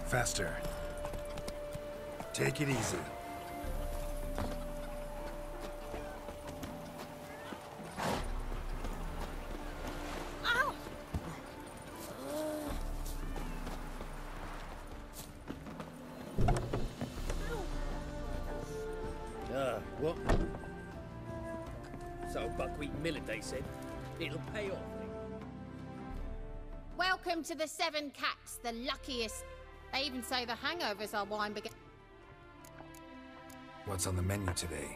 Faster. Take it easy. What? So Buckwheat Millet, they said. It'll pay off. Welcome to the Seven Cats, the luckiest. They even say the hangovers are wine begin. What's on the menu today?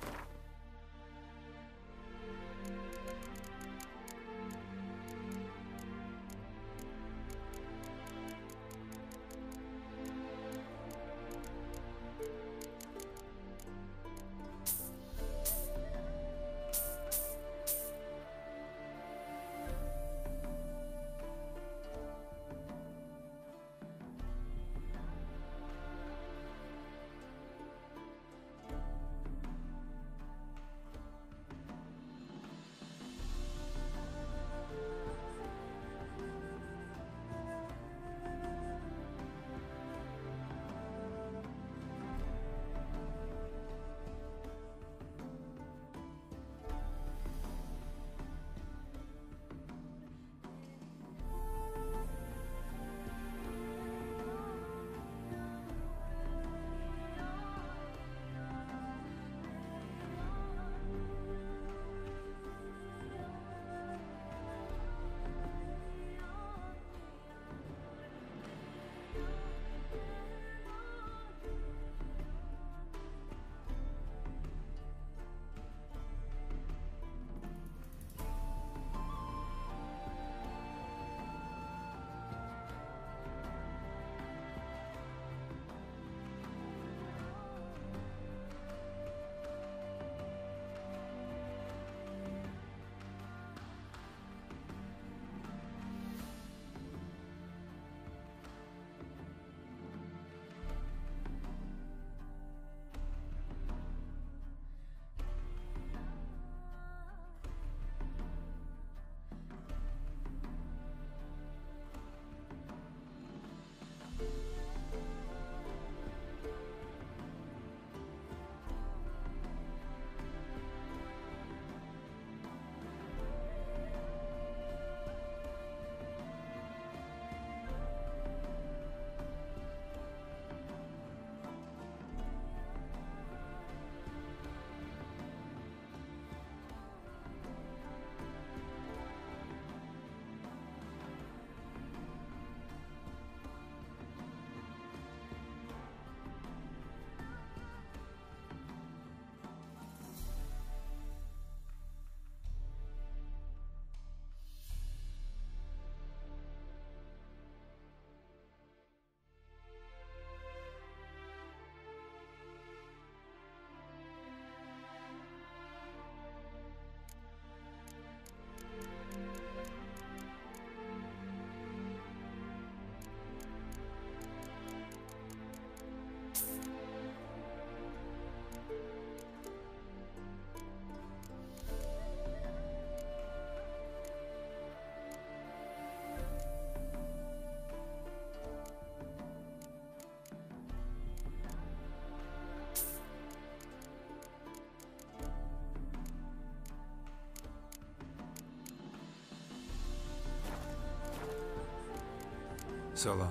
So long.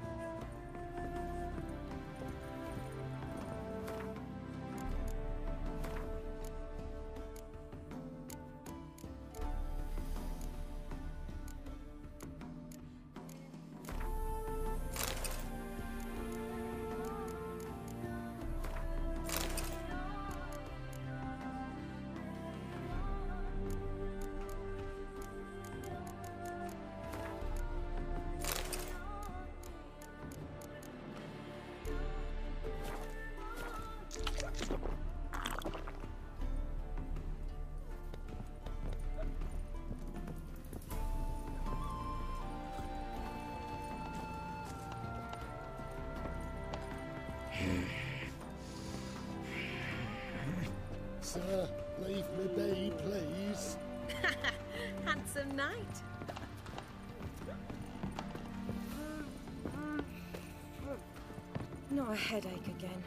Sir, leave me be, please. Handsome knight. Not a headache again.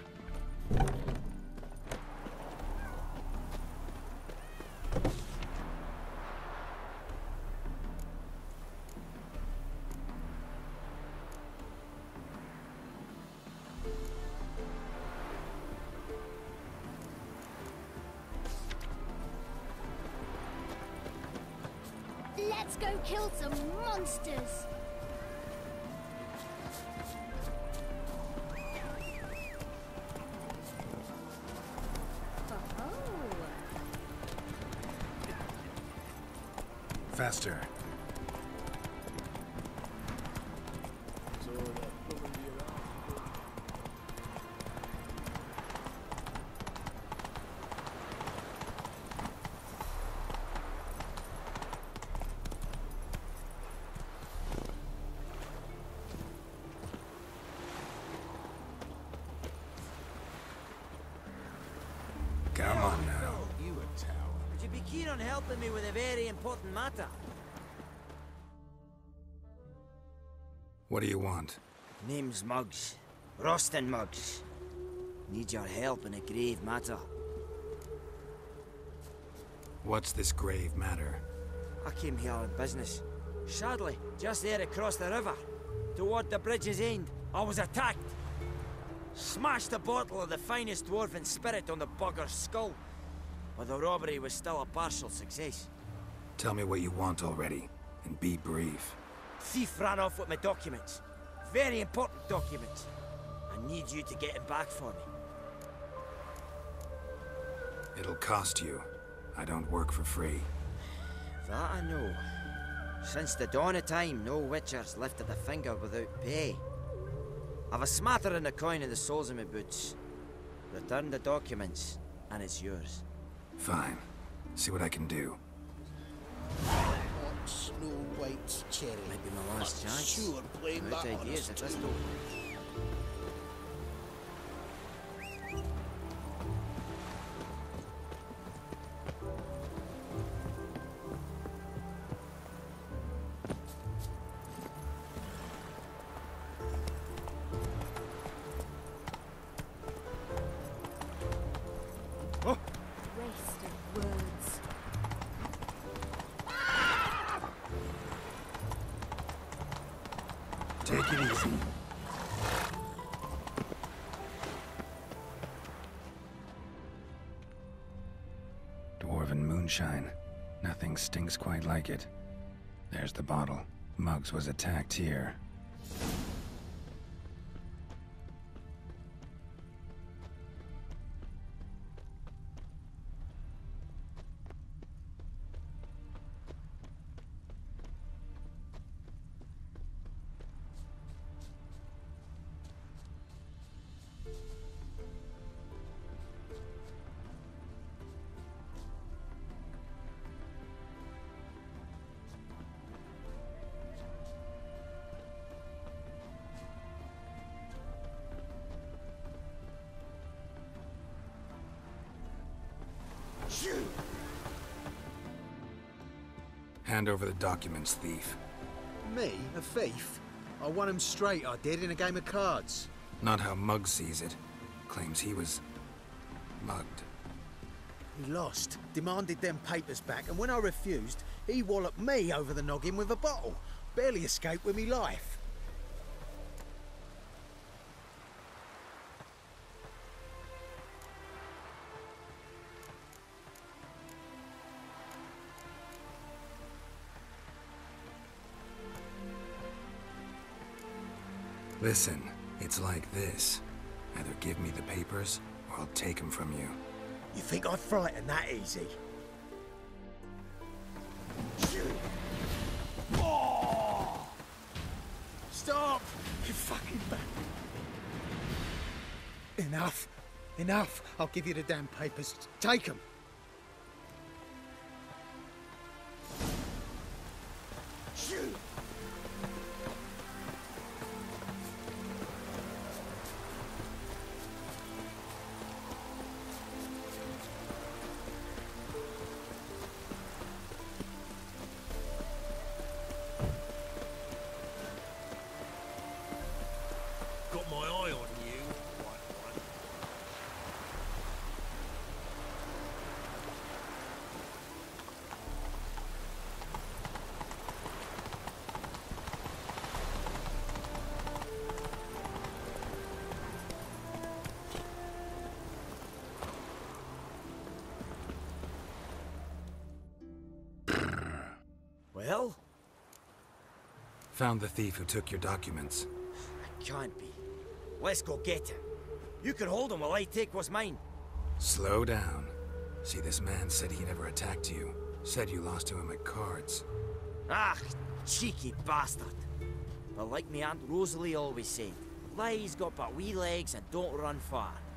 Let's go kill some monsters! Faster. Come on now. You a tower. Would you be keen on helping me with a very important matter? What do you want? Name's Muggs. Rostin Muggs. Need your help in a grave matter. What's this grave matter? I came here on business. Sadly, just there across the river, toward the bridge's end, I was attacked. Smashed a bottle of the finest dwarven spirit on the bugger's skull. But the robbery was still a partial success. Tell me what you want already, and be brief. Thief ran off with my documents. Very important documents. I need you to get him back for me. It'll cost you. I don't work for free. That I know. Since the dawn of time, no witcher's lifted a finger without pay. I've a smattering of coin in the soles of my boots. Return the documents, and it's yours. Fine. See what I can do. Hot Snow White's cherry. Might be my last I'm chance. sure blame Great that on ideas us at this too. door. Wasted words. Take it easy. Dwarven moonshine. Nothing stinks quite like it. There's the bottle. Muggs was attacked here. Hand over the documents, thief. Me? A thief? I won him straight, I did, in a game of cards. Not how Muggs sees it. Claims he was mugged. He lost, demanded them papers back, and when I refused, he walloped me over the noggin with a bottle. Barely escaped with me life. Listen, it's like this. Either give me the papers, or I'll take them from you. You think I'd frighten that easy? Oh! Stop! You fucking bastard! Enough! Enough! I'll give you the damn papers. Take them! Got my eye on you. Well? Found the thief who took your documents. It can't be. Let's go get him. You can hold him while I take what's mine. Slow down. See, this man said he never attacked you. Said you lost to him at cards. Ah, cheeky bastard. But like me Aunt Rosalie always said, lies got but wee legs and don't run far.